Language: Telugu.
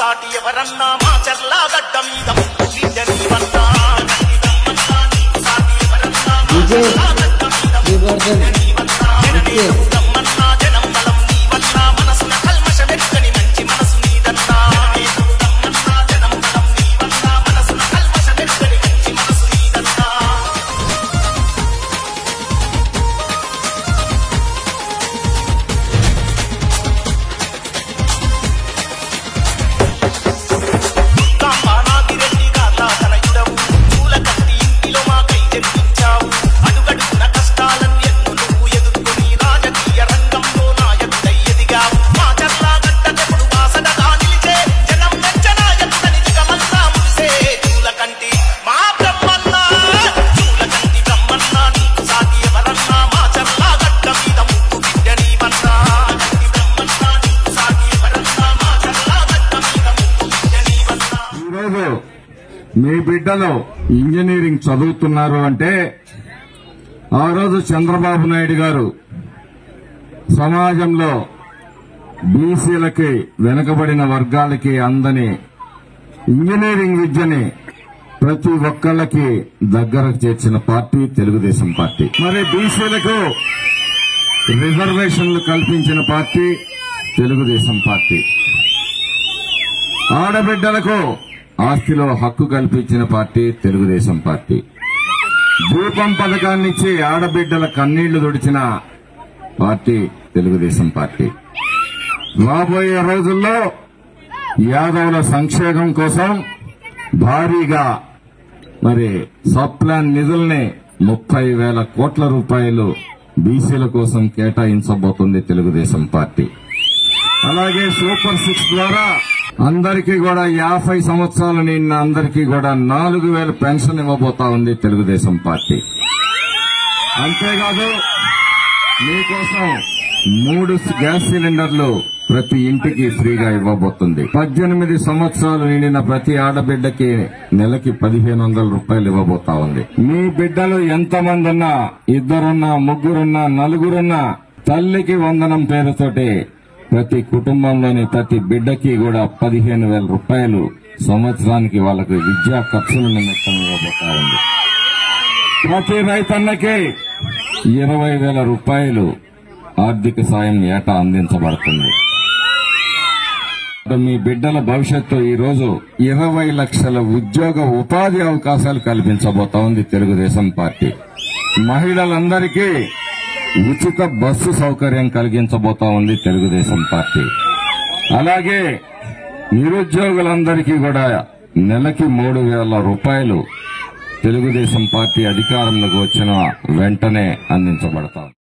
సాటి ఎవరన్నా మా చర్లా గడ్డ మీద నీవన్నా సాటి ఎవరన్నా మా చర్లా గడ్డ మీద నీవన్నా జనం బలం నీవన్నా మనసున కల్మష వెక్కని మంచి మనసు నీదన్నా జనం బలం నీవన్నా మనసున కల్మష వెక్కని మంచి మనసు నీదన్నా మీ బిడ్డలు ఇంజనీరింగ్ చదువుతున్నారు అంటే ఆ రోజు చంద్రబాబు నాయుడు గారు సమాజంలో బీసీలకి వెనుకబడిన వర్గాలకి అందని ఇంజనీరింగ్ విద్యని ప్రతి ఒక్కళ్ళకి దగ్గరకు చేర్చిన పార్టీ తెలుగుదేశం పార్టీ. మరి బీసీలకు రిజర్వేషన్లు కల్పించిన పార్టీ తెలుగుదేశం పార్టీ. ఆడబిడ్డలకు ఆస్తిలో హక్కు కల్పించిన పార్టీ తెలుగుదేశం పార్టీ. దీపం పథకాన్నిచ్చి ఆడబిడ్డల కన్నీళ్లు తుడిచిన పార్టీ తెలుగుదేశం పార్టీ. రాబోయే రోజుల్లో యాదవుల సంక్షేమం కోసం భారీగా మరి సబ్ ప్లాన్ నిధుల్ని 30,000 కోట్ల రూపాయలు బీసీల కోసం కేటాయించబోతుంది తెలుగుదేశం పార్టీ. అలాగే సూపర్ 6 ద్వారా అందరికీ కూడా 50 సంవత్సరాలు నిన్న అందరికీ కూడా 4,000 పెన్షన్ ఇవ్వబోతా ఉంది తెలుగుదేశం పార్టీ. అంతేకాదు మీకోసం 3 గ్యాస్ సిలిండర్లు ప్రతి ఇంటికి ఫ్రీగా ఇవ్వబోతుంది. 18 సంవత్సరాలు నిండిన ప్రతి ఆడబిడ్డకి నెలకి 1,500 రూపాయలు ఇవ్వబోతా ఉంది. మీ బిడ్డలు ఎంతమంది ఉన్నా, 2 3 4 తల్లికి వందనం పేరుతోటి ప్రతి కుటుంబంలోని ప్రతి బిడ్డకి కూడా 15,000 రూపాయలు సంవత్సరానికి వాళ్ళకి విద్యా ఖర్చుల నిమిత్తం ఇవ్వబోతా ఉంది. ప్రతి రైతన్నకి 20,000 రూపాయలు ఆర్థిక సాయం ఏటా అందించబడుతుంది. మీ బిడ్డల భవిష్యత్తు ఈ రోజు 20 లక్షల ఉద్యోగ ఉపాధి అవకాశాలు కల్పించబోతా ఉంది తెలుగుదేశం పార్టీ. మహిళలందరికీ ఉచిత బస్సు సౌకర్యం కలిగించబోతా ఉంది తెలుగుదేశం పార్టీ. అలాగే నిరుద్యోగులందరికీ కూడా నెలకి 3,000 రూపాయలు తెలుగుదేశం పార్టీ అధికారంలోకి వచ్చిన వెంటనే అందించబడతాం.